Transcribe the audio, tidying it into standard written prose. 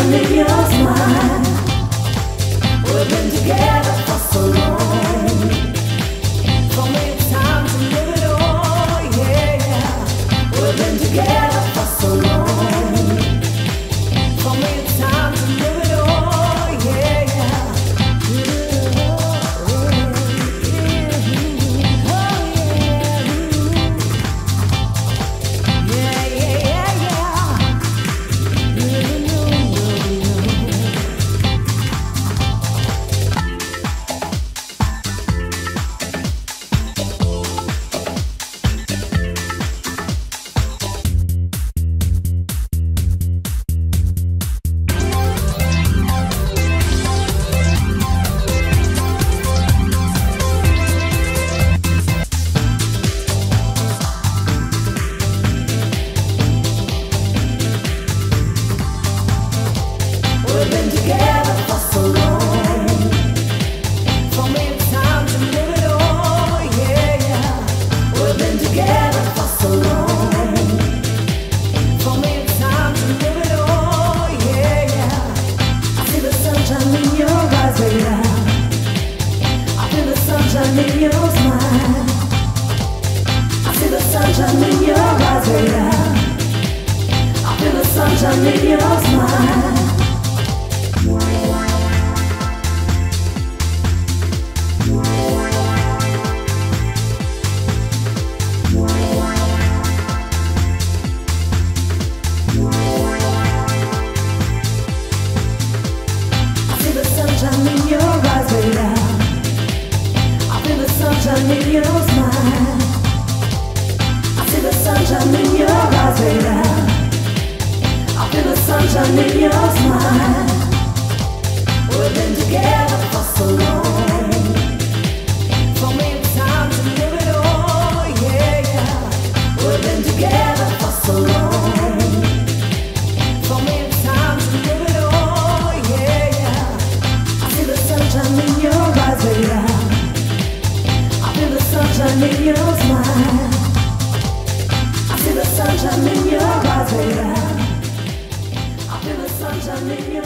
sunshine in your smile. We've been together for so long. For me it's time to live it all, yeah. We've been together for so long. For me it's time to live it all, yeah. We've been together for so long. For me it's time to live it all, yeah. We've been together for so long. For me it's time to live it all, yeah. I see the sunshine in your eyes right now. I feel the sunshine in your smile. I see the sunshine in your eyes right now. I feel the sunshine in your smile. Sunshine in your eyes right now. I feel the sunshine in your smile. I see the sunshine in your eyes right now. I feel the sunshine in your smile. We've been together for so long. For me it's time to live it all, yeah. We've been together for so long. For me it's time to live it all, yeah. I see the sunshine in your eyes right now. I feel the sunshine in your smile. I see the sunshine in your eyes right now. I feel the sunshine in your